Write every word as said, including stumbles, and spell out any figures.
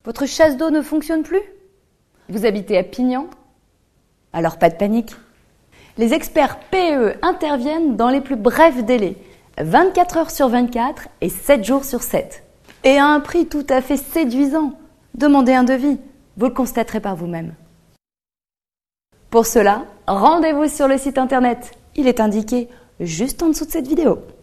Votre chasse d'eau ne fonctionne plus? Vous habitez à Pignan? Alors pas de panique. Les experts P E interviennent dans les plus brefs délais, vingt-quatre heures sur vingt-quatre et sept jours sur sept. Et à un prix tout à fait séduisant. Demandez un devis, vous le constaterez par vous-même. Pour cela, rendez-vous sur le site internet. Il est indiqué juste en dessous de cette vidéo.